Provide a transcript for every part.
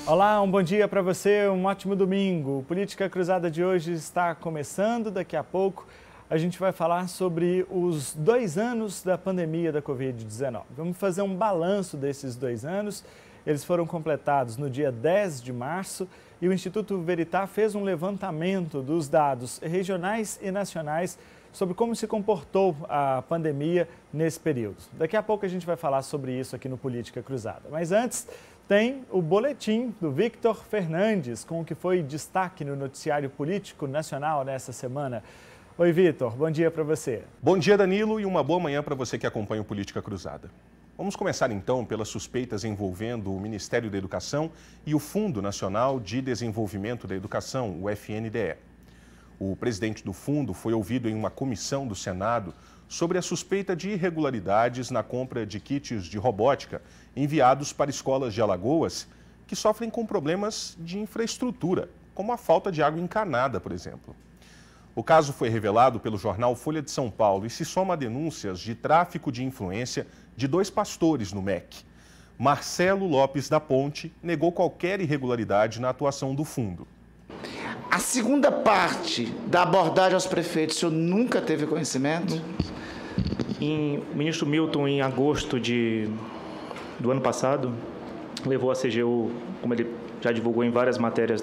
Olá, um bom dia para você, um ótimo domingo. O Política Cruzada de hoje está começando. Daqui a pouco a gente vai falar sobre os 2 anos da pandemia da Covid-19. Vamos fazer um balanço desses 2 anos. Eles foram completados no dia 10 de março e o Instituto Veritá fez um levantamento dos dados regionais e nacionais sobre como se comportou a pandemia nesse período. Daqui a pouco a gente vai falar sobre isso aqui no Política Cruzada. Mas antes, tem o boletim do Victor Fernandes, com o que foi destaque no noticiário político nacional nessa semana. Oi, Victor, bom dia para você. Bom dia, Danilo, e uma boa manhã para você que acompanha o Política Cruzada. Vamos começar então pelas suspeitas envolvendo o Ministério da Educação e o Fundo Nacional de Desenvolvimento da Educação, o FNDE. O presidente do fundo foi ouvido em uma comissão do Senado sobre a suspeita de irregularidades na compra de kits de robótica enviados para escolas de Alagoas que sofrem com problemas de infraestrutura, como a falta de água encanada, por exemplo. O caso foi revelado pelo jornal Folha de São Paulo e se soma a denúncias de tráfico de influência de 2 pastores no MEC. Marcelo Lopes da Ponte negou qualquer irregularidade na atuação do fundo. A segunda parte da abordagem aos prefeitos, o senhor nunca teve conhecimento? O ministro Milton, em agosto do ano passado, levou a CGU, como ele já divulgou em várias matérias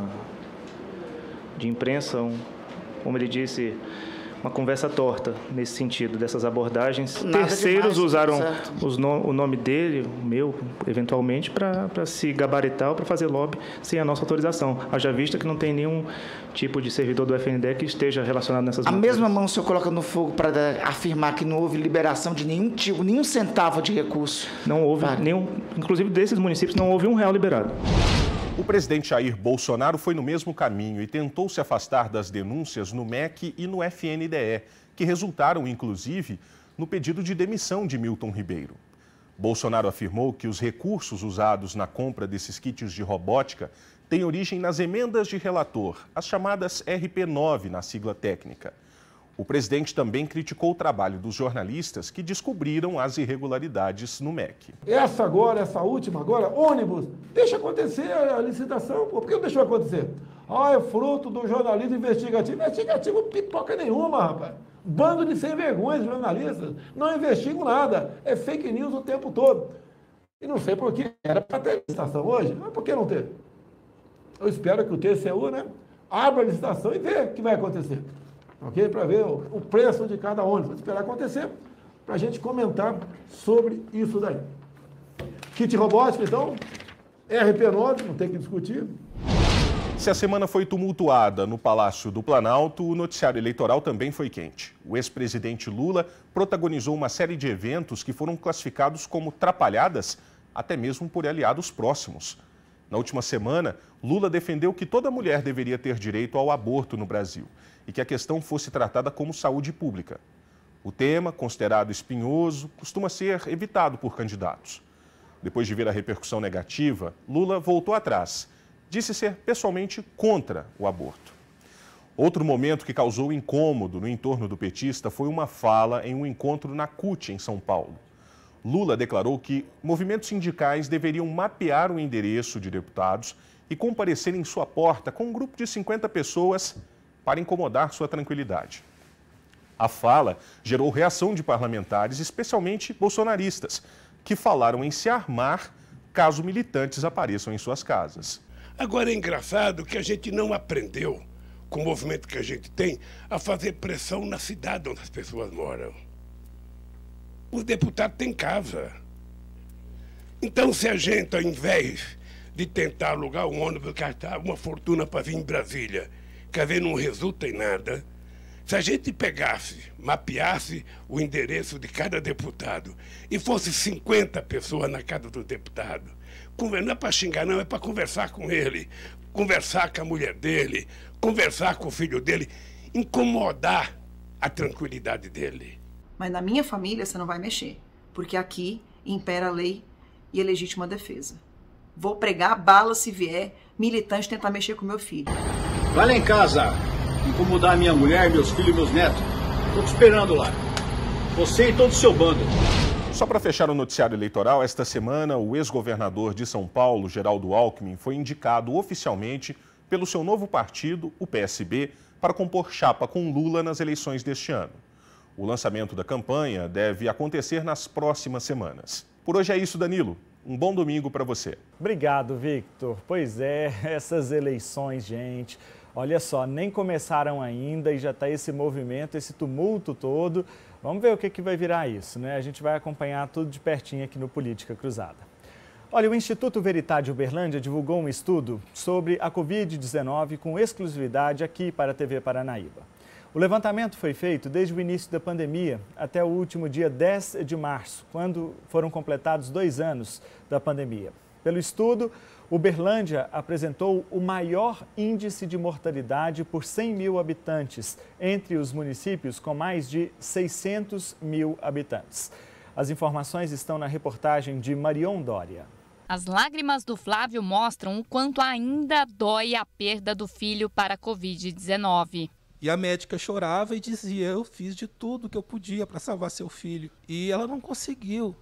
de imprensa, como ele disse, uma conversa torta nesse sentido, dessas abordagens. Nada Terceiros demais, usaram certo. o nome dele, o meu, eventualmente, para se gabaritar ou para fazer lobby sem a nossa autorização. Haja vista que não tem nenhum tipo de servidor do FNDE que esteja relacionado nessas matérias. A mesma mão o senhor coloca no fogo para afirmar que não houve liberação de nenhum tipo, nenhum centavo de recurso? Não houve nenhum, inclusive desses municípios, não houve R$1 liberado. O presidente Jair Bolsonaro foi no mesmo caminho e tentou se afastar das denúncias no MEC e no FNDE, que resultaram, inclusive, no pedido de demissão de Milton Ribeiro. Bolsonaro afirmou que os recursos usados na compra desses kits de robótica têm origem nas emendas de relator, as chamadas RP9 na sigla técnica. O presidente também criticou o trabalho dos jornalistas que descobriram as irregularidades no MEC. Essa última agora, ônibus, deixa acontecer a licitação. Por que não deixou acontecer? É fruto do jornalismo investigativo. Investigativo pipoca nenhuma, rapaz. Bando de sem vergonhas jornalistas. Não investigam nada. É fake news o tempo todo. E não sei por que era para ter licitação hoje. Mas por que não ter? Eu espero que o TCU, abra a licitação e vê o que vai acontecer. Ok? Para ver o preço de cada ônibus. Vamos esperar acontecer para a gente comentar sobre isso daí. Kit robótico, então, RP9, não tem que discutir. Se a semana foi tumultuada no Palácio do Planalto, o noticiário eleitoral também foi quente. O ex-presidente Lula protagonizou uma série de eventos que foram classificados como trapalhadas, até mesmo por aliados próximos. Na última semana, Lula defendeu que toda mulher deveria ter direito ao aborto no Brasil e que a questão fosse tratada como saúde pública. O tema, considerado espinhoso, costuma ser evitado por candidatos. Depois de ver a repercussão negativa, Lula voltou atrás. Disse ser pessoalmente contra o aborto. Outro momento que causou incômodo no entorno do petista foi uma fala em um encontro na CUT, em São Paulo. Lula declarou que movimentos sindicais deveriam mapear o endereço de deputados e comparecer em sua porta com um grupo de 50 pessoas para incomodar sua tranquilidade. A fala gerou reação de parlamentares, especialmente bolsonaristas, que falaram em se armar caso militantes apareçam em suas casas. Agora é engraçado que a gente não aprendeu, com o movimento que a gente tem, a fazer pressão na cidade onde as pessoas moram. O deputado tem casa. Então, se a gente, ao invés de tentar alugar um ônibus, gastar uma fortuna para vir em Brasília, quer ver, não resulta em nada, se a gente pegasse, mapeasse o endereço de cada deputado e fosse 50 pessoas na casa do deputado, não é para xingar, não, é para conversar com ele, conversar com a mulher dele, conversar com o filho dele, incomodar a tranquilidade dele. Mas na minha família você não vai mexer, porque aqui impera a lei e a legítima defesa. Vou pregar bala se vier militante tentar mexer com meu filho. Vai lá em casa, incomodar minha mulher, meus filhos e meus netos. Tô te esperando lá. Você e todo o seu bando. Só para fechar o noticiário eleitoral, esta semana o ex-governador de São Paulo, Geraldo Alckmin, foi indicado oficialmente pelo seu novo partido, o PSB, para compor chapa com Lula nas eleições deste ano. O lançamento da campanha deve acontecer nas próximas semanas. Por hoje é isso, Danilo. Um bom domingo para você. Obrigado, Victor. Pois é, essas eleições, gente, olha só, nem começaram ainda e já está esse movimento, esse tumulto todo. Vamos ver o que vai virar isso, né? A gente vai acompanhar tudo de pertinho aqui no Política Cruzada. Olha, o Instituto Veritá de Uberlândia divulgou um estudo sobre a Covid-19 com exclusividade aqui para a TV Paranaíba. O levantamento foi feito desde o início da pandemia até o último dia 10 de março, quando foram completados 2 anos da pandemia. Pelo estudo, Uberlândia apresentou o maior índice de mortalidade por 100 mil habitantes, entre os municípios com mais de 600 mil habitantes. As informações estão na reportagem de Marion Dória. As lágrimas do Flávio mostram o quanto ainda dói a perda do filho para a Covid-19. E a médica chorava e dizia, eu fiz de tudo que eu podia para salvar seu filho. E ela não conseguiu.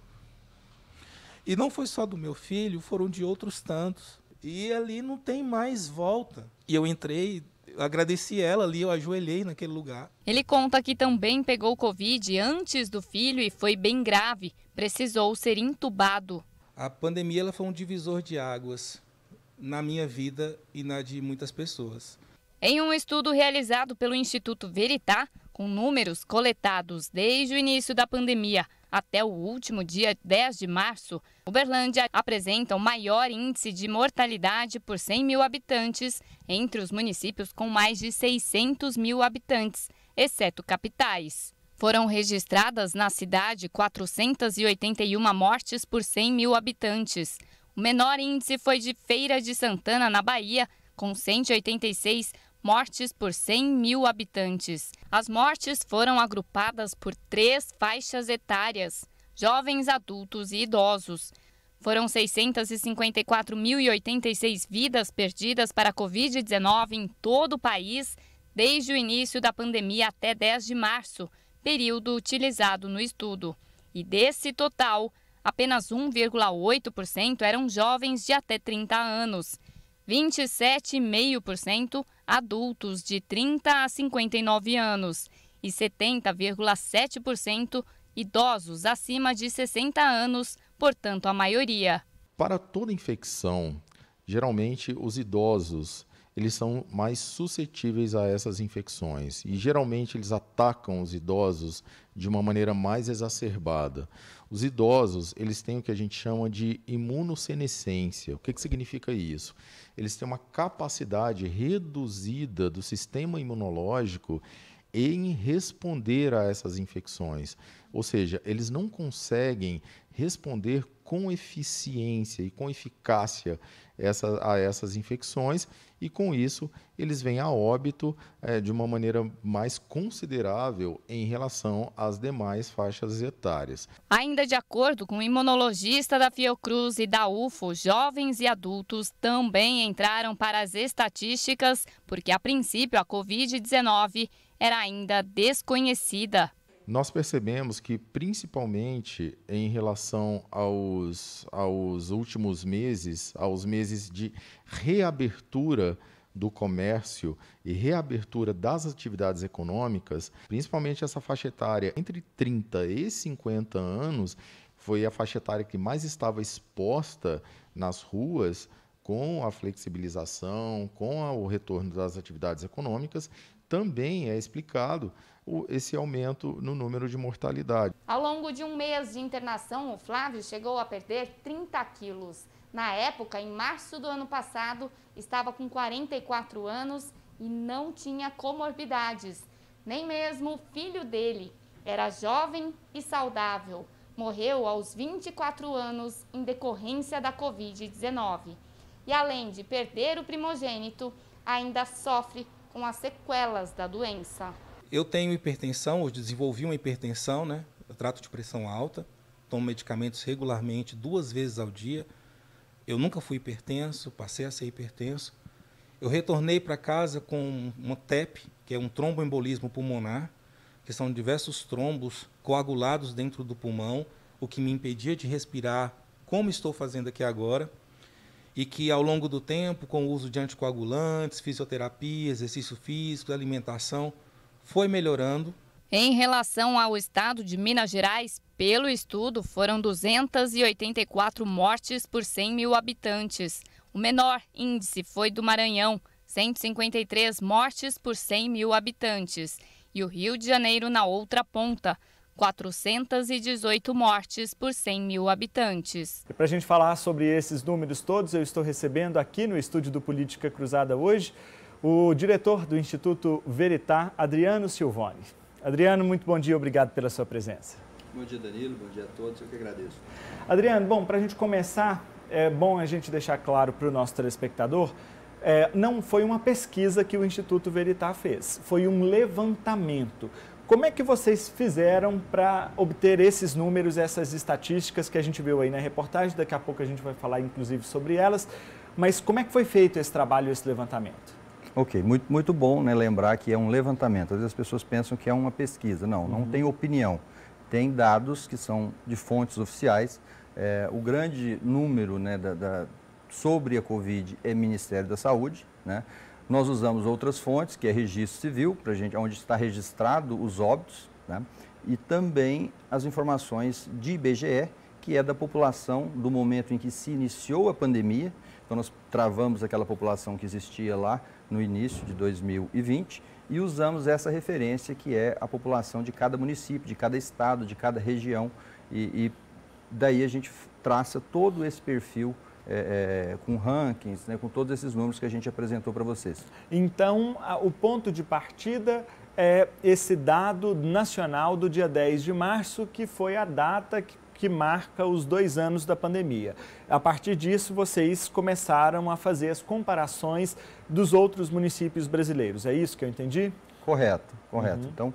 E não foi só do meu filho, foram de outros tantos. E ali não tem mais volta. E eu entrei, agradeci ela ali, eu ajoelhei naquele lugar. Ele conta que também pegou Covid antes do filho e foi bem grave. Precisou ser entubado. A pandemia ela foi um divisor de águas na minha vida e na de muitas pessoas. Em um estudo realizado pelo Instituto Veritá, com números coletados desde o início da pandemia até o último dia 10 de março, Uberlândia apresenta o maior índice de mortalidade por 100 mil habitantes entre os municípios com mais de 600 mil habitantes, exceto capitais. Foram registradas na cidade 481 mortes por 100 mil habitantes. O menor índice foi de Feira de Santana, na Bahia, com 186 mortes por 100 mil habitantes. As mortes foram agrupadas por 3 faixas etárias: jovens, adultos e idosos. Foram 654.086 vidas perdidas para a Covid-19 em todo o país desde o início da pandemia até 10 de março, período utilizado no estudo. E desse total, apenas 1,8% eram jovens de até 30 anos. 27,5% adultos de 30 a 59 anos e 70,7% idosos acima de 60 anos, portanto a maioria. Para toda infecção, geralmente os idosos eles são mais suscetíveis a essas infecções e geralmente eles atacam os idosos de uma maneira mais exacerbada. Os idosos, eles têm o que a gente chama de imunossenescência. O que significa isso? Eles têm uma capacidade reduzida do sistema imunológico em responder a essas infecções. Ou seja, eles não conseguem responder com eficiência e com eficácia a essas infecções e, com isso, eles vêm a óbito de uma maneira mais considerável em relação às demais faixas etárias. Ainda de acordo com o imunologista da Fiocruz e da UFO, jovens e adultos também entraram para as estatísticas porque, a princípio, a Covid-19 era ainda desconhecida. Nós percebemos que, principalmente em relação aos últimos meses, aos meses de reabertura do comércio e reabertura das atividades econômicas, principalmente essa faixa etária entre 30 e 50 anos, foi a faixa etária que mais estava exposta nas ruas com a flexibilização, com o retorno das atividades econômicas. Também é explicado esse aumento no número de mortalidade. Ao longo de um mês de internação, o Flávio chegou a perder 30 quilos. Na época, em março do ano passado, estava com 44 anos e não tinha comorbidades. Nem mesmo o filho dele. Era jovem e saudável. Morreu aos 24 anos em decorrência da Covid-19. E além de perder o primogênito, ainda sofre com as sequelas da doença. Eu tenho hipertensão, eu desenvolvi uma hipertensão, né? Eu trato de pressão alta, tomo medicamentos regularmente 2 vezes ao dia. Eu nunca fui hipertenso, passei a ser hipertenso. Eu retornei para casa com uma TEP, que é um tromboembolismo pulmonar, que são diversos trombos coagulados dentro do pulmão, o que me impedia de respirar, como estou fazendo aqui agora, e que ao longo do tempo, com o uso de anticoagulantes, fisioterapia, exercício físico, alimentação, foi melhorando. Em relação ao estado de Minas Gerais, pelo estudo, foram 284 mortes por 100 mil habitantes. O menor índice foi do Maranhão, 153 mortes por 100 mil habitantes. E o Rio de Janeiro na outra ponta, 418 mortes por 100 mil habitantes. E para a gente falar sobre esses números todos, eu estou recebendo aqui no estúdio do Política Cruzada hoje o diretor do Instituto Veritá, Adriano Silvoni. Adriano, muito bom dia, obrigado pela sua presença. Bom dia, Danilo, bom dia a todos, eu que agradeço. Adriano, bom, para a gente começar, é bom a gente deixar claro para o nosso telespectador, não foi uma pesquisa que o Instituto Veritá fez, foi um levantamento. Como é que vocês fizeram para obter esses números, essas estatísticas que a gente viu aí na reportagem? Daqui a pouco a gente vai falar, inclusive, sobre elas. Mas como é que foi feito esse trabalho, esse levantamento? Ok, muito bom, né, lembrar que é um levantamento. Às vezes as pessoas pensam que é uma pesquisa. Não tem opinião. Tem dados que são de fontes oficiais. O grande número, né, sobre a Covid é Ministério da Saúde, né? Nós usamos outras fontes, que é registro civil, onde está registrado os óbitos, né? E também as informações de IBGE, que é da população do momento em que se iniciou a pandemia. Então, nós travamos aquela população que existia lá no início de 2020 e usamos essa referência, que é a população de cada município, de cada estado, de cada região. E daí a gente traça todo esse perfil com rankings, né, com todos esses números que a gente apresentou para vocês. Então, o ponto de partida é esse dado nacional do dia 10 de março, que foi a data que marca os 2 anos da pandemia. A partir disso, vocês começaram a fazer as comparações dos outros municípios brasileiros. É isso que eu entendi? Correto. Então,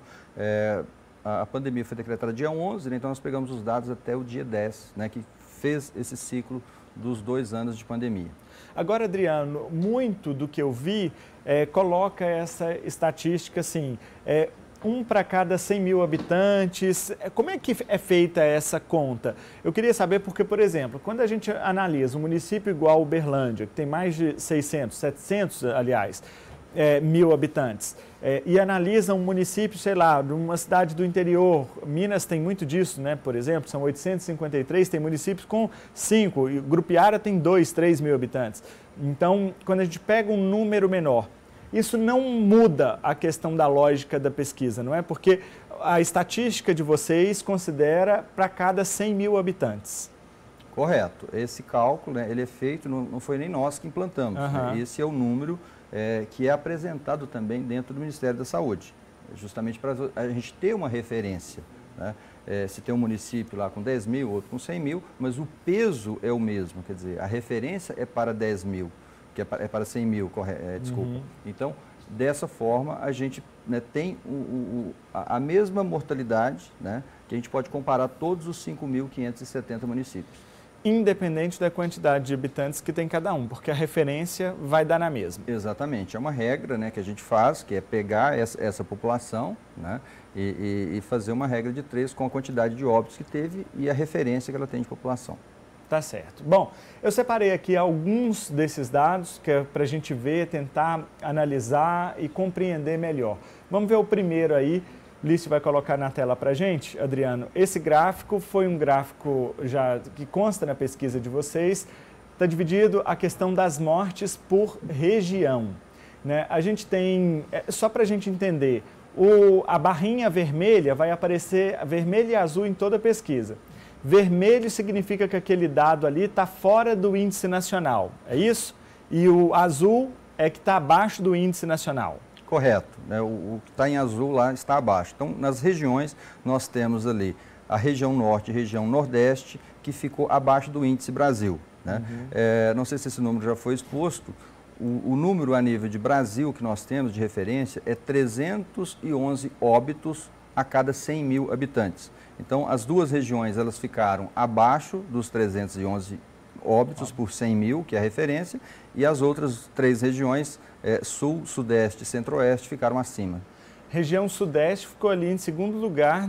a pandemia foi decretada dia 11, né, então nós pegamos os dados até o dia 10, né, que fez esse ciclo dos 2 anos de pandemia. Agora, Adriano, muito do que eu vi coloca essa estatística assim, 1 para cada 100 mil habitantes. Como é que é feita essa conta? Eu queria saber porque, por exemplo, quando a gente analisa um município igual Uberlândia, que tem mais de 700, aliás, mil habitantes, e analisa um município, sei lá, de uma cidade do interior, Minas tem muito disso, né? Por exemplo, são 853, tem municípios com 5, e Grupiara tem 2, 3 mil habitantes. Então, quando a gente pega um número menor, isso não muda a questão da lógica da pesquisa, não é? Porque a estatística de vocês considera para cada 100 mil habitantes. Correto. Esse cálculo, né, ele é feito, não foi nem nós que implantamos. Né? Esse é o número que é apresentado também dentro do Ministério da Saúde, justamente para a gente ter uma referência, né? Se tem um município lá com 10 mil, outro com 100 mil, mas o peso é o mesmo, quer dizer, a referência é para 10 mil, que é para 100 mil, desculpa. Então, dessa forma, a gente, né, tem a mesma mortalidade, né, que a gente pode comparar todos os 5.570 municípios. Independente da quantidade de habitantes que tem cada um, porque a referência vai dar na mesma. Exatamente, é uma regra, né, que a gente faz, que é pegar essa população, né, e fazer uma regra de 3 com a quantidade de óbitos que teve e a referência que ela tem de população. Tá certo. Bom, eu separei aqui alguns desses dados que é para a gente ver, tentar analisar e compreender melhor. Vamos ver o primeiro aí. Lício vai colocar na tela para a gente, Adriano. Esse gráfico foi um gráfico já que consta na pesquisa de vocês. Está dividido a questão das mortes por região, né? A gente tem, só para a gente entender, a barrinha vermelha vai aparecer vermelho e azul em toda a pesquisa. Vermelho significa que aquele dado ali está fora do índice nacional, é isso? E o azul é que está abaixo do índice nacional. Correto, né? O que está em azul lá está abaixo. Então, nas regiões, nós temos ali a região norte e região nordeste, que ficou abaixo do índice Brasil, né? Não sei se esse número já foi exposto. O número a nível de Brasil que nós temos de referência é 311 óbitos a cada 100 mil habitantes. Então, as duas regiões elas ficaram abaixo dos 311 óbitos por 100 mil, que é a referência, e as outras 3 regiões, sul, sudeste e centro-oeste, ficaram acima. Região Sudeste ficou ali em segundo lugar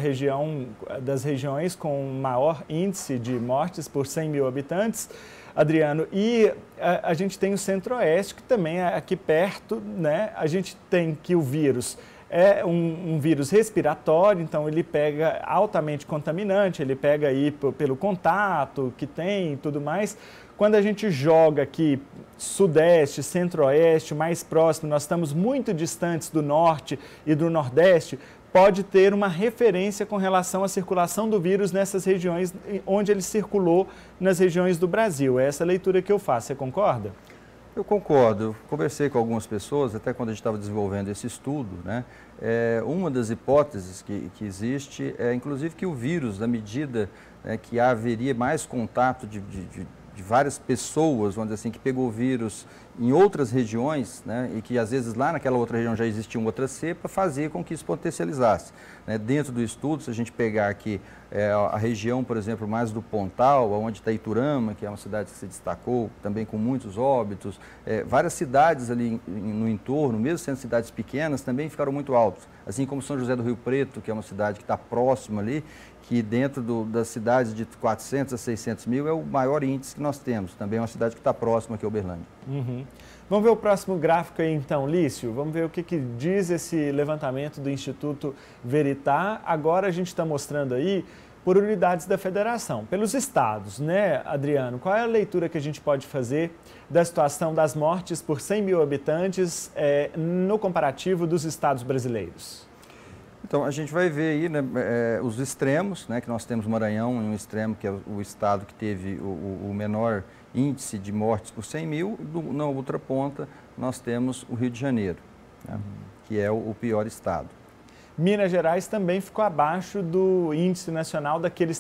das regiões com maior índice de mortes por 100 mil habitantes, Adriano. E a gente tem o Centro-Oeste, que também é aqui perto, né? A gente tem que o vírus é um vírus respiratório, então ele pega altamente contaminante, ele pega aí pelo contato que tem e tudo mais. Quando a gente joga aqui Sudeste, Centro-Oeste, mais próximo, nós estamos muito distantes do Norte e do Nordeste, pode ter uma referência com relação à circulação do vírus nessas regiões onde ele circulou nas regiões do Brasil. É essa leitura que eu faço, você concorda? Eu concordo. Eu conversei com algumas pessoas, até quando a gente estava desenvolvendo esse estudo, né? Uma das hipóteses que existe é, inclusive, que o vírus, na medida que haveria mais contato de várias pessoas, vamos dizer assim, que pegou o vírus em outras regiões, né, e que às vezes lá naquela outra região já existia uma outra cepa, fazia com que isso potencializasse. Né? Dentro do estudo, se a gente pegar aqui a região, por exemplo, mais do Pontal, onde está Iturama, que é uma cidade que se destacou também com muitos óbitos, várias cidades ali no entorno, mesmo sendo cidades pequenas, também ficaram muito altos. Assim como São José do Rio Preto, que é uma cidade que está próxima ali, que dentro das cidades de 400 a 600 mil é o maior índice que nós temos. Também é uma cidade que está próxima aqui a Uberlândia. Uhum. Vamos ver o próximo gráfico aí então, Lício. Vamos ver o que diz esse levantamento do Instituto Veritá. Agora a gente está mostrando aí por unidades da federação, pelos estados, né, Adriano? Qual é a leitura que a gente pode fazer da situação das mortes por 100 mil habitantes no comparativo dos estados brasileiros? Então, a gente vai ver aí, né, os extremos, né, que nós temos Maranhão em um extremo, que é o estado que teve o menor índice de mortes por 100 mil, na outra ponta nós temos o Rio de Janeiro, né, que é o pior estado. Minas Gerais também ficou abaixo do índice nacional daqueles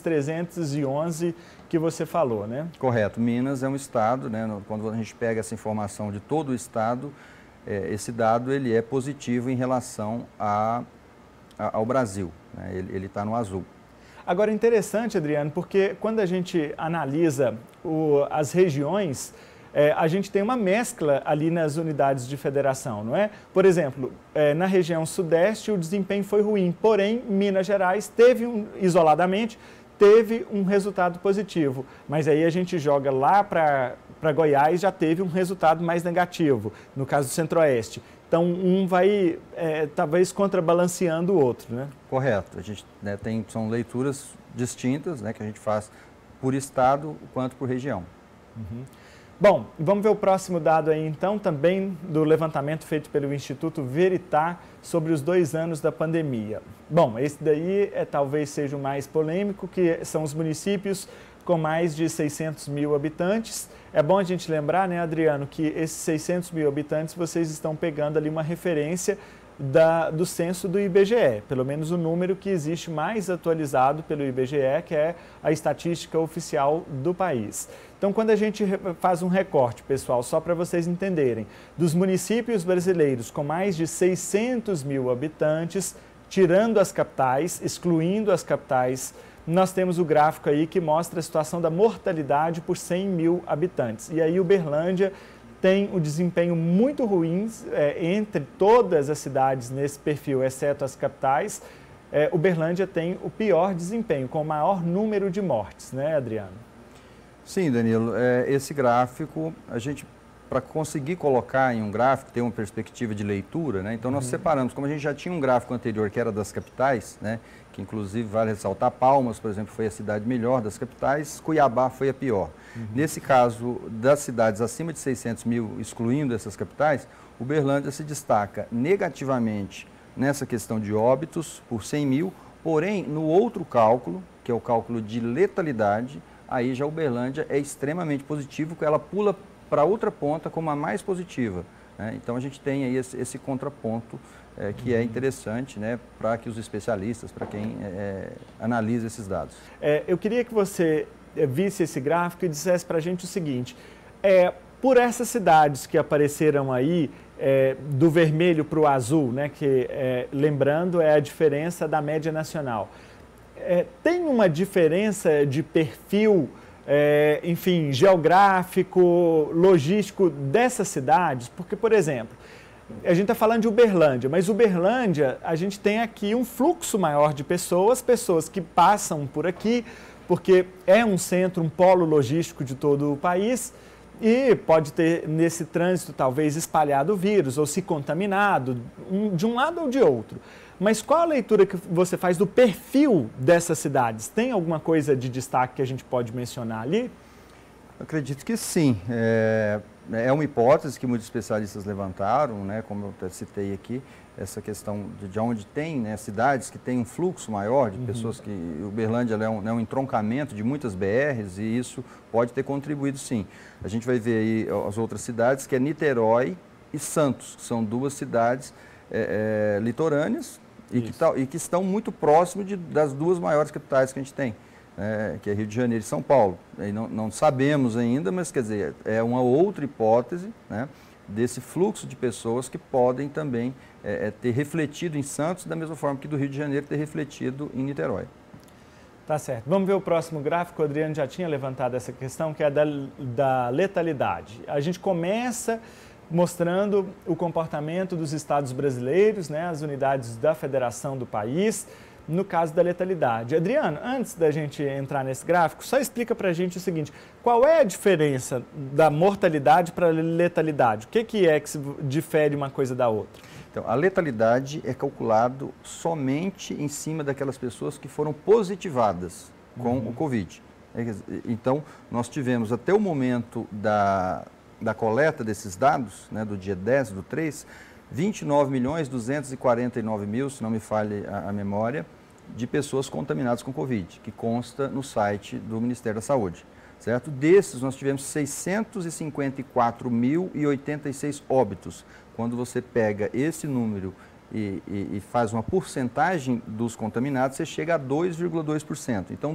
311 que você falou, né? Correto. Minas é um estado, né, quando a gente pega essa informação de todo o estado, esse dado ele é positivo em relação ao Brasil, né? Ele está no azul. Agora, interessante, Adriano, porque quando a gente analisa as regiões, a gente tem uma mescla ali nas unidades de federação, não é? Por exemplo, na região sudeste o desempenho foi ruim, porém Minas Gerais isoladamente teve um resultado positivo, mas aí a gente joga lá para Goiás, já teve um resultado mais negativo, no caso do Centro-Oeste. Então, um vai, talvez, contrabalanceando o outro, né? Correto. A gente são leituras distintas, né, que a gente faz por estado quanto por região. Uhum. Bom, vamos ver o próximo dado aí, então, também do levantamento feito pelo Instituto Veritá sobre os 2 anos da pandemia. Bom, esse daí talvez seja o mais polêmico, que são os municípios com mais de 600 mil habitantes. É bom a gente lembrar, né, Adriano, que esses 600 mil habitantes, vocês estão pegando ali uma referência do censo do IBGE, pelo menos o número que existe mais atualizado pelo IBGE, que é a estatística oficial do país. Então, quando a gente faz um recorte, pessoal, só para vocês entenderem, dos municípios brasileiros com mais de 600 mil habitantes, tirando as capitais, excluindo as capitais, nós temos o gráfico aí que mostra a situação da mortalidade por 100 mil habitantes. E aí Uberlândia tem um desempenho muito ruim entre todas as cidades nesse perfil, exceto as capitais. Uberlândia tem o pior desempenho, com o maior número de mortes, né, Adriano? Sim, Danilo. Esse gráfico, a gente, para conseguir colocar em um gráfico, ter uma perspectiva de leitura, né? Então nós separamos, como a gente já tinha um gráfico anterior que era das capitais, né? Que inclusive vale ressaltar, Palmas, por exemplo, foi a cidade melhor das capitais, Cuiabá foi a pior. Nesse caso, das cidades acima de 600 mil, excluindo essas capitais, Uberlândia se destaca negativamente nessa questão de óbitos por 100 mil, porém, no outro cálculo, que é o cálculo de letalidade, aí já Uberlândia é extremamente positivo, que ela pula para outra ponta como a mais positiva, né? Então, a gente tem aí esse contraponto que é interessante, né, para que os especialistas, para quem analisa esses dados. Eu queria que você visse esse gráfico e dissesse para a gente o seguinte, por essas cidades que apareceram aí, do vermelho para o azul, né, que, lembrando, é a diferença da média nacional, tem uma diferença de perfil, enfim, geográfico, logístico dessas cidades? Porque, por exemplo, a gente está falando de Uberlândia, mas Uberlândia, a gente tem aqui um fluxo maior de pessoas que passam por aqui, porque é um centro, um polo logístico de todo o país, e pode ter nesse trânsito talvez espalhado o vírus ou se contaminado de um lado ou de outro. Mas qual a leitura que você faz do perfil dessas cidades? Tem alguma coisa de destaque que a gente pode mencionar ali? Acredito que sim. É uma hipótese que muitos especialistas levantaram, né, como eu até citei aqui, essa questão de onde tem, né, cidades que têm um fluxo maior de pessoas, que Uberlândia é um entroncamento de muitas BRs e isso pode ter contribuído sim. A gente vai ver aí as outras cidades, que é Niterói e Santos, que são duas cidades litorâneas e que estão muito próximo das duas maiores capitais que a gente tem. Que é Rio de Janeiro e São Paulo. E não sabemos ainda, mas quer dizer, é uma outra hipótese, né, desse fluxo de pessoas que podem também ter refletido em Santos, da mesma forma que do Rio de Janeiro ter refletido em Niterói. Tá certo. Vamos ver o próximo gráfico. O Adriano já tinha levantado essa questão, que é da letalidade. A gente começa mostrando o comportamento dos estados brasileiros, né, as unidades da federação do país, no caso da letalidade. Adriano, antes da gente entrar nesse gráfico, só explica para a gente o seguinte: qual é a diferença da mortalidade para a letalidade? O que é que se difere uma coisa da outra? Então, a letalidade é calculado somente em cima daquelas pessoas que foram positivadas com o Covid. Então, nós tivemos até o momento da coleta desses dados, né, do dia 10/3, 29.249.000, se não me falhe a memória, de pessoas contaminadas com Covid, que consta no site do Ministério da Saúde, certo? Desses, nós tivemos 654.086 óbitos. Quando você pega esse número e faz uma porcentagem dos contaminados, você chega a 2,2%. Então,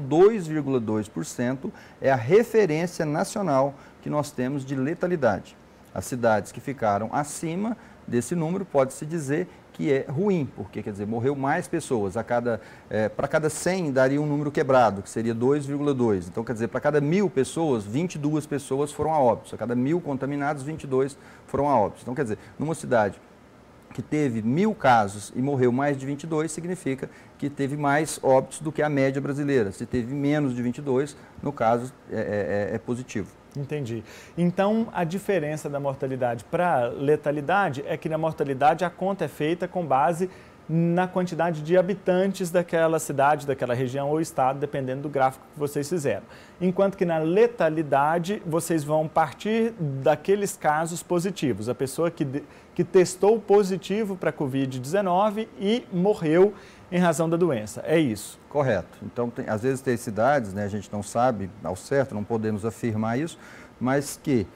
2,2% é a referência nacional que nós temos de letalidade. As cidades que ficaram acima desse número, pode-se dizer que é ruim, porque, quer dizer, morreu mais pessoas. Para cada 100 daria um número quebrado, que seria 2,2. Então, quer dizer, para cada 1.000 pessoas, 22 pessoas foram a óbitos. A cada 1.000 contaminados, 22 foram a óbitos. Então, quer dizer, numa cidade que teve 1.000 casos e morreu mais de 22, significa que teve mais óbitos do que a média brasileira. Se teve menos de 22, no caso, é positivo. Entendi. Então, a diferença da mortalidade para a letalidade é que na mortalidade a conta é feita com base na quantidade de habitantes daquela cidade, daquela região ou estado, dependendo do gráfico que vocês fizeram. Enquanto que na letalidade, vocês vão partir daqueles casos positivos. A pessoa que testou positivo para a Covid-19 e morreu em razão da doença. É isso? Correto. Então, às vezes tem cidades, né, a gente não sabe ao certo, não podemos afirmar isso, mas que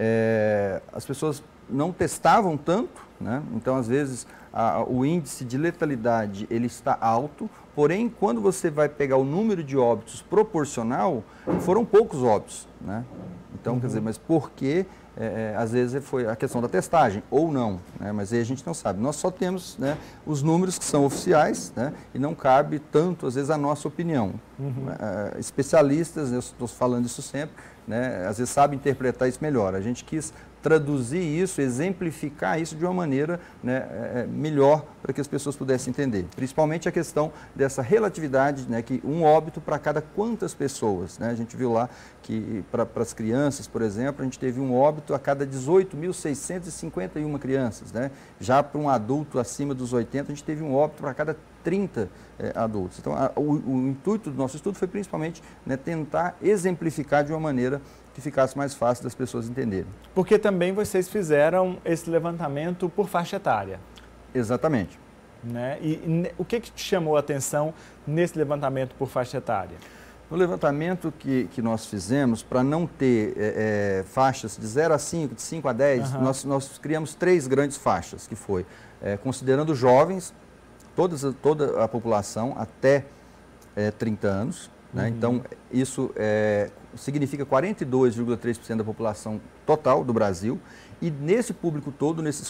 as pessoas não testavam tanto, né? Então, às vezes, o índice de letalidade ele está alto, porém, quando você vai pegar o número de óbitos proporcional, foram poucos óbitos, né? Então, quer dizer, mas por quê? Às vezes foi a questão da testagem, ou não, né? Mas aí a gente não sabe. Nós só temos, né, os números que são oficiais, né, e não cabe tanto, às vezes, a nossa opinião. Especialistas, eu estou falando isso sempre, né, às vezes sabem interpretar isso melhor. A gente quis traduzir isso, exemplificar isso de uma maneira, né, melhor para que as pessoas pudessem entender. Principalmente a questão dessa relatividade, né, que um óbito para cada quantas pessoas, né? A gente viu lá que para as crianças, por exemplo, a gente teve um óbito a cada 18.651 crianças, né? Já para um adulto acima dos 80, a gente teve um óbito para cada 30 adultos. Então, o intuito do nosso estudo foi principalmente, né, tentar exemplificar de uma maneira que ficasse mais fácil das pessoas entenderem. Porque também vocês fizeram esse levantamento por faixa etária. Exatamente. Né? E o que te chamou a atenção nesse levantamento por faixa etária? No levantamento que nós fizemos, para não ter faixas de 0 a 5, de 5 a 10, nós criamos 3 grandes faixas, que foi, considerando jovens, toda a população até 30 anos, né? Então, isso significa 42,3% da população total do Brasil. E nesse público todo, nesses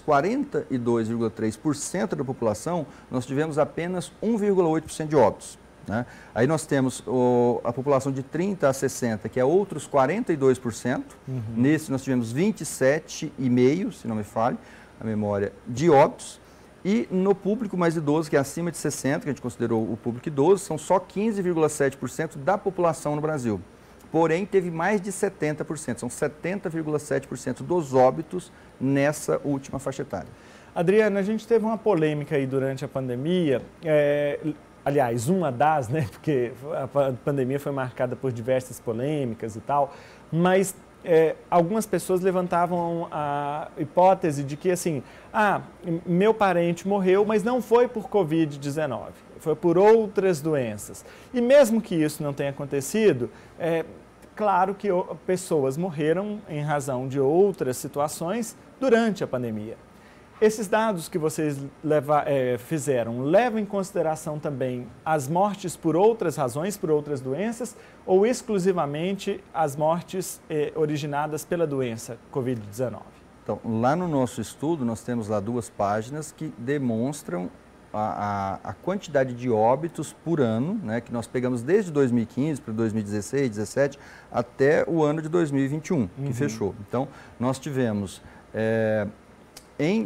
42,3% da população, nós tivemos apenas 1,8% de óbitos, né? Aí nós temos a população de 30 a 60, que é outros 42%. Nesse nós tivemos 27,5%, se não me falhe. a memória, de óbitos. E no público mais idoso, que é acima de 60, que a gente considerou o público idoso, são só 15,7% da população no Brasil. Porém, teve mais de 70%, são 70,7% dos óbitos nessa última faixa etária. Adriana, a gente teve uma polêmica aí durante a pandemia, aliás, uma das, né, porque a pandemia foi marcada por diversas polêmicas e tal, mas algumas pessoas levantavam a hipótese de que, assim, meu parente morreu, mas não foi por Covid-19, foi por outras doenças. E mesmo que isso não tenha acontecido, claro que pessoas morreram em razão de outras situações durante a pandemia. Esses dados que vocês fizeram levam em consideração também as mortes por outras razões, por outras doenças, ou exclusivamente as mortes originadas pela doença Covid-19? Então, lá no nosso estudo, nós temos lá 2 páginas que demonstram a quantidade de óbitos por ano, né, que nós pegamos desde 2015 para 2016, 2017, até o ano de 2021, que fechou. Então, nós tivemos... Em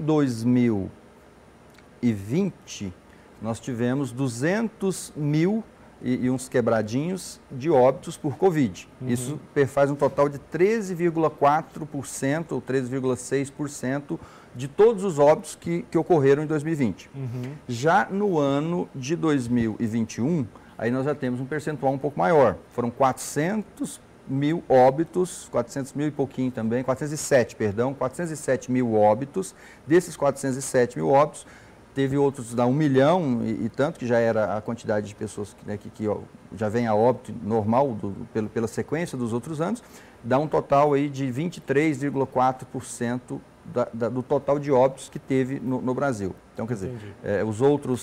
2020, nós tivemos 200 mil e uns quebradinhos de óbitos por Covid. Isso faz um total de 13,4% ou 13,6% de todos os óbitos que ocorreram em 2020. Já no ano de 2021, aí nós já temos um percentual um pouco maior. Foram 400 mil óbitos, 400 mil e pouquinho também, 407 mil óbitos. Desses 407 mil óbitos, teve outros da 1 milhão e tanto, que já era a quantidade de pessoas que já vem a óbito normal pela sequência dos outros anos, dá um total aí de 23,4% do total de óbitos que teve no Brasil. Então, quer dizer, os outros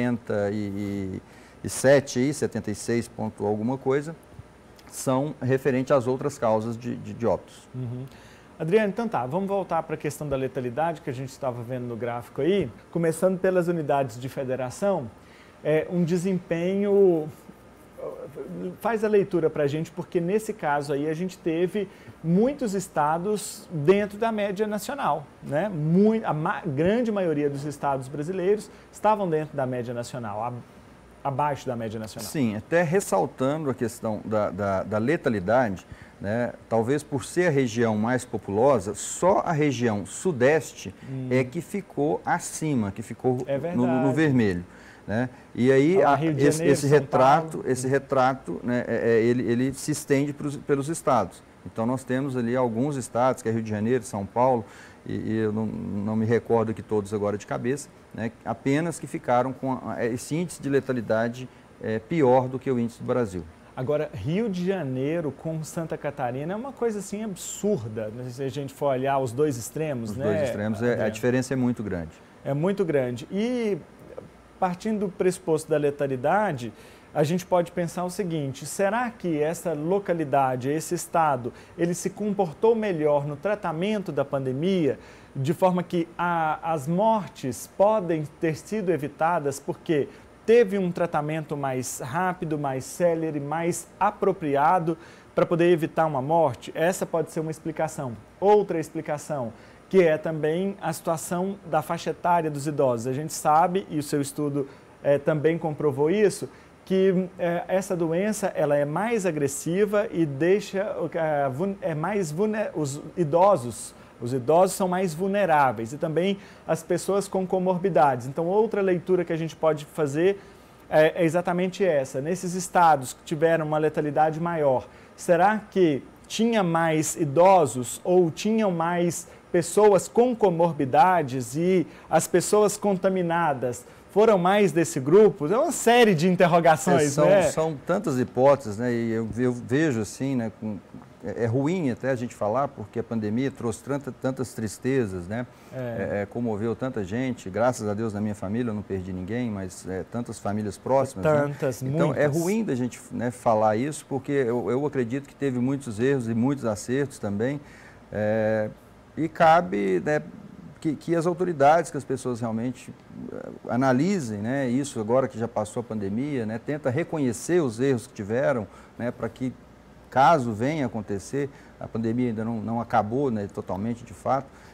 77 aí, 76 ponto alguma coisa, são referentes às outras causas de óbitos. Adriana, então tá, vamos voltar para a questão da letalidade que a gente estava vendo no gráfico aí, começando pelas unidades de federação, um desempenho, faz a leitura para a gente, porque nesse caso aí a gente teve muitos estados dentro da média nacional, né? A grande maioria dos estados brasileiros estavam dentro da média nacional, abaixo da média nacional. Sim, até ressaltando a questão da letalidade, né, talvez por ser a região mais populosa, só a região sudeste é que ficou acima, que ficou no vermelho. Né? E aí esse retrato né, ele se estende pelos estados. Então nós temos ali alguns estados, que é Rio de Janeiro, São Paulo, e eu não me recordo aqui todos agora de cabeça, né, apenas que ficaram com esse índice de letalidade pior do que o índice do Brasil. Agora, Rio de Janeiro com Santa Catarina é uma coisa assim absurda, né? Se a gente for olhar os dois extremos. Os dois extremos, a diferença é muito grande. É muito grande. E partindo do pressuposto da letalidade, a gente pode pensar o seguinte: será que essa localidade, esse estado, ele se comportou melhor no tratamento da pandemia, de forma que as mortes podem ter sido evitadas porque teve um tratamento mais rápido, mais célere, mais apropriado para poder evitar uma morte? Essa pode ser uma explicação. Outra explicação, que é também a situação da faixa etária dos idosos. A gente sabe, e o seu estudo também comprovou isso, que essa doença ela é mais agressiva e deixa os idosos são mais vulneráveis e também as pessoas com comorbidades. Então, outra leitura que a gente pode fazer é exatamente essa. Nesses estados que tiveram uma letalidade maior, será que tinha mais idosos ou tinham mais pessoas com comorbidades e as pessoas contaminadas foram mais desse grupo? É uma série de interrogações, né? São tantas hipóteses, né? E eu vejo assim, né? É ruim até a gente falar, porque a pandemia trouxe tantas tristezas, né? Comoveu tanta gente. Graças a Deus, na minha família eu não perdi ninguém, mas tantas famílias próximas. Tantas, né? Então, muitas. É ruim da gente, né, falar isso, porque eu acredito que teve muitos erros e muitos acertos também. E cabe, né, que as autoridades, que as pessoas realmente analisem, né, isso agora que já passou a pandemia, né, tenta reconhecer os erros que tiveram, né, para que, caso venha acontecer, a pandemia ainda não acabou, né, totalmente de fato,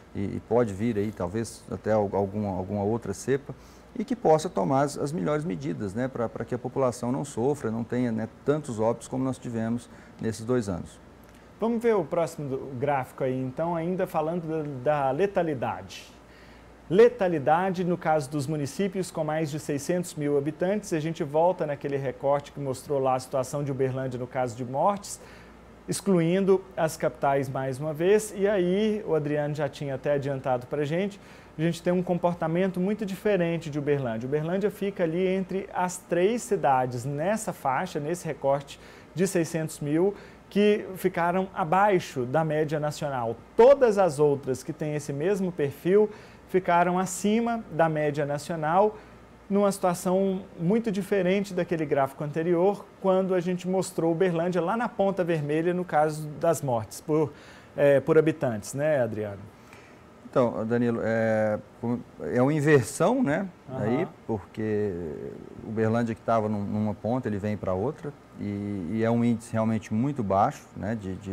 e pode vir aí talvez até alguma outra cepa, e que possa tomar as melhores medidas, né, para que a população não sofra, não tenha, né, tantos óbitos como nós tivemos nesses 2 anos. Vamos ver o próximo gráfico aí, então, ainda falando da letalidade. Letalidade no caso dos municípios com mais de 600 mil habitantes, a gente volta naquele recorte que mostrou lá a situação de Uberlândia no caso de mortes, excluindo as capitais mais uma vez, e aí o Adriano já tinha até adiantado para a gente tem um comportamento muito diferente de Uberlândia. Uberlândia fica ali entre as 3 cidades nessa faixa, nesse recorte de 600 mil, que ficaram abaixo da média nacional. Todas as outras que têm esse mesmo perfil ficaram acima da média nacional, numa situação muito diferente daquele gráfico anterior, quando a gente mostrou Uberlândia lá na ponta vermelha no caso das mortes por habitantes, né, Adriano? Então, Danilo, é uma inversão, né, aí, porque Uberlândia que estava numa ponta, ele vem para outra, e é um índice realmente muito baixo, né,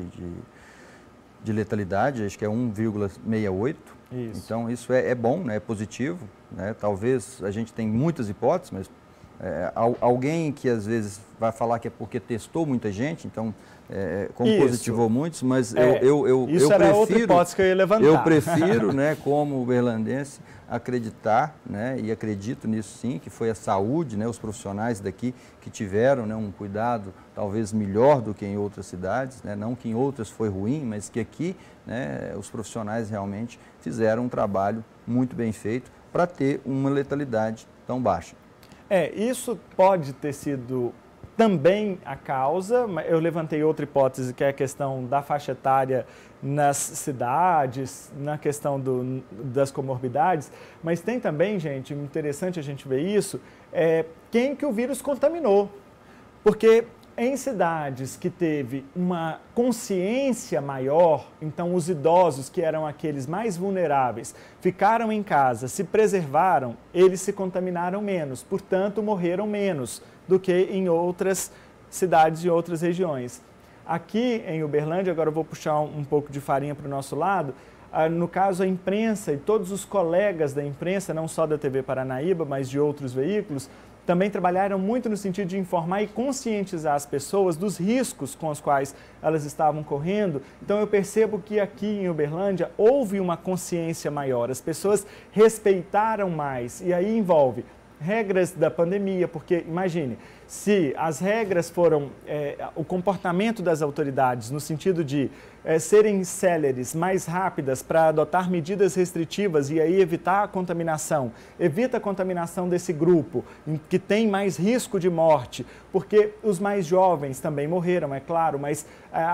de letalidade, acho que é 1,68. Isso. Então, isso é bom, né, é positivo, né? Talvez a gente tem muitas hipóteses, mas alguém que às vezes vai falar que é porque testou muita gente, então como positivou muitos, mas isso era outra hipótese que eu ia levantar. Eu prefiro, né, como uberlandense, acreditar, né, e acredito nisso sim, que foi a saúde, né, os profissionais daqui que tiveram, né, um cuidado talvez melhor do que em outras cidades, né, não que em outras foi ruim, mas que aqui, né, os profissionais realmente fizeram um trabalho muito bem feito para ter uma letalidade tão baixa. Isso pode ter sido também a causa, eu levantei outra hipótese, que é a questão da faixa etária nas cidades, na questão das comorbidades, mas tem também, gente, interessante a gente ver isso, quem que o vírus contaminou. Porque em cidades que teve uma consciência maior, então os idosos, que eram aqueles mais vulneráveis, ficaram em casa, se preservaram, eles se contaminaram menos, portanto morreram menos do que em outras cidades e outras regiões. Aqui em Uberlândia, agora eu vou puxar um pouco de farinha para o nosso lado, no caso a imprensa e todos os colegas da imprensa, não só da TV Paranaíba, mas de outros veículos, também trabalharam muito no sentido de informar e conscientizar as pessoas dos riscos com os quais elas estavam correndo. Então eu percebo que aqui em Uberlândia houve uma consciência maior, as pessoas respeitaram mais, e aí envolve regras da pandemia, porque imagine, se as regras foram o comportamento das autoridades no sentido de serem céleres, mais rápidas para adotar medidas restritivas e aí evitar a contaminação, evita a contaminação desse grupo que tem mais risco de morte, porque os mais jovens também morreram, é claro, mas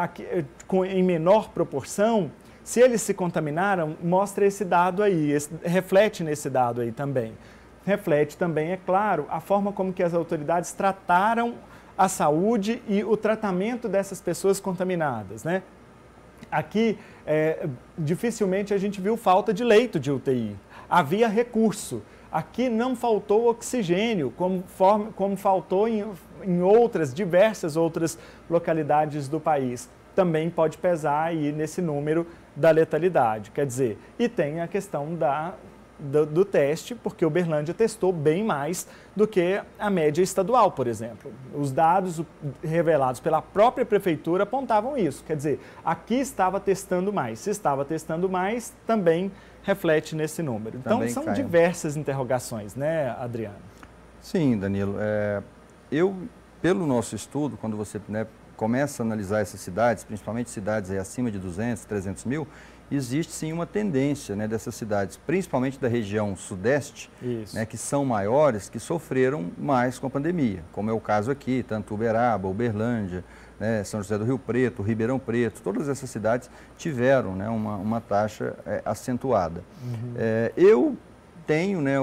em menor proporção, se eles se contaminaram, mostra esse dado aí, reflete nesse dado aí também. Reflete também, é claro, a forma como que as autoridades trataram a saúde e o tratamento dessas pessoas contaminadas, né? Aqui, dificilmente a gente viu falta de leito de UTI. Havia recurso. Aqui não faltou oxigênio, como faltou em diversas outras localidades do país. Também pode pesar aí nesse número da letalidade. Quer dizer, e tem a questão do teste, porque Uberlândia testou bem mais do que a média estadual, por exemplo. Os dados revelados pela própria prefeitura apontavam isso. Quer dizer, aqui estava testando mais. Se estava testando mais, também reflete nesse número. Então, também são diversas interrogações, né, Adriano? Sim, Danilo. Pelo nosso estudo, quando você começa a analisar essas cidades, principalmente cidades acima de 200, 300 mil, existe sim uma tendência, né, dessas cidades, principalmente da região sudeste, né, que são maiores, que sofreram mais com a pandemia, como é o caso aqui, tanto Uberaba, Uberlândia, né, São José do Rio Preto, Ribeirão Preto, todas essas cidades tiveram, né, uma taxa acentuada. Uhum. Eu tenho, né,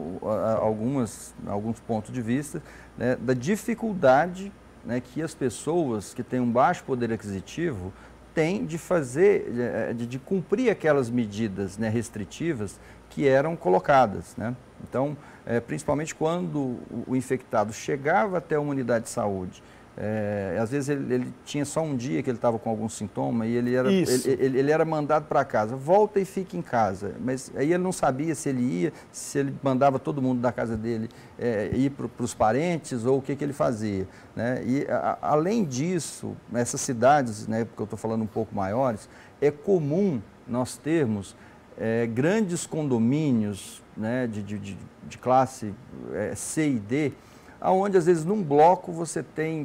alguns pontos de vista, né, da dificuldade, né, que as pessoas que têm um baixo poder aquisitivo tem de fazer, de cumprir aquelas medidas, né, restritivas que eram colocadas, né? Então, principalmente quando o infectado chegava até uma unidade de saúde, Às vezes ele tinha só um dia que ele estava com algum sintoma e ele era mandado para casa. Volta e fica em casa. Mas aí ele não sabia se ele ia, se ele mandava todo mundo da casa dele ir para os parentes ou o que ele fazia, né? E além disso, nessas cidades, né, porque eu estou falando um pouco maiores, é comum nós termos grandes condomínios, né, de classe C e D, onde às vezes num bloco você tem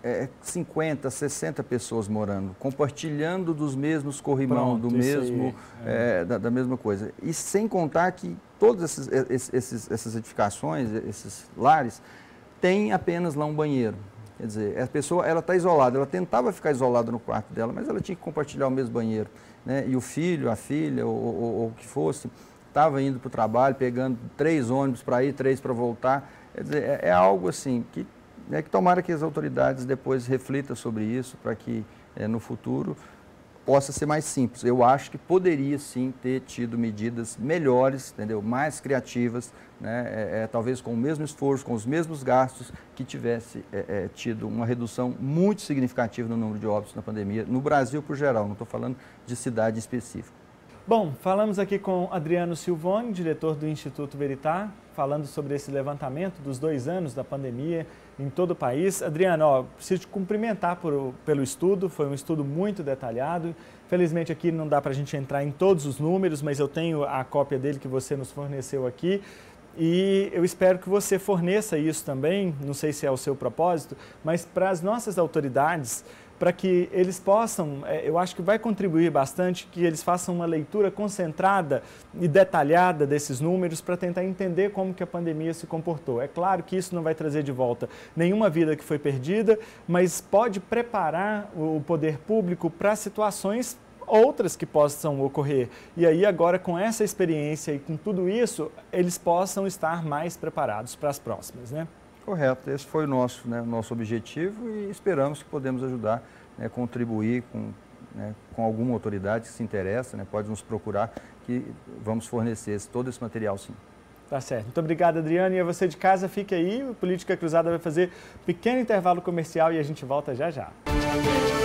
50, 60 pessoas morando, compartilhando dos mesmos corrimão, da mesma coisa. E sem contar que todas essas edificações, esses lares, têm apenas lá um banheiro. Quer dizer, a pessoa está isolada, ela tentava ficar isolada no quarto dela, mas ela tinha que compartilhar o mesmo banheiro, né? E o filho, a filha, ou o que fosse, estava indo para o trabalho, pegando 3 ônibus para ir, 3 para voltar. Quer dizer, é algo assim que tomara que as autoridades depois reflitam sobre isso, para que no futuro possa ser mais simples. Eu acho que poderia sim ter tido medidas melhores, entendeu? Mais criativas, né? Talvez com o mesmo esforço, com os mesmos gastos, que tivesse tido uma redução muito significativa no número de óbitos na pandemia, no Brasil por geral, não estou falando de cidade específica. Bom, falamos aqui com Adriano Silvoni, diretor do Instituto Veritá, falando sobre esse levantamento dos 2 anos da pandemia em todo o país. Adriano, preciso te cumprimentar pelo estudo, foi um estudo muito detalhado. Felizmente aqui não dá para a gente entrar em todos os números, mas eu tenho a cópia dele que você nos forneceu aqui. E eu espero que você forneça isso também, não sei se é o seu propósito, mas para as nossas autoridades, para que eles possam, eu acho que vai contribuir bastante, que eles façam uma leitura concentrada e detalhada desses números para tentar entender como que a pandemia se comportou. É claro que isso não vai trazer de volta nenhuma vida que foi perdida, mas pode preparar o poder público para situações outras que possam ocorrer. E aí agora com essa experiência e com tudo isso, eles possam estar mais preparados para as próximas, né? Correto, esse foi o nosso objetivo e esperamos que podemos ajudar, né, contribuir com alguma autoridade que se interessa, né, pode nos procurar, que vamos fornecer todo esse material sim. Tá certo. Muito obrigado, Adriano. E a você de casa, fique aí, o Política Cruzada vai fazer um pequeno intervalo comercial e a gente volta já já.